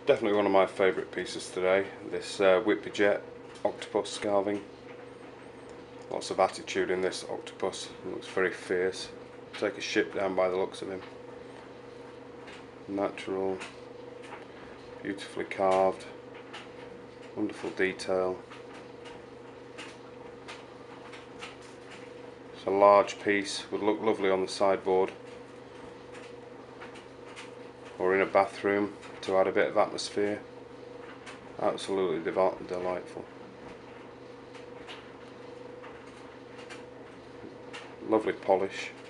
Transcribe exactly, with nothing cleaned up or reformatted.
Definitely one of my favourite pieces today, this uh, Whitby Jet octopus carving. Lots of attitude in this octopus, he looks very fierce. Take a ship down by the looks of him. Natural, beautifully carved, wonderful detail. It's a large piece, would look lovely on the sideboard or in a bathroom to add a bit of atmosphere. Absolutely delightful. Lovely polish.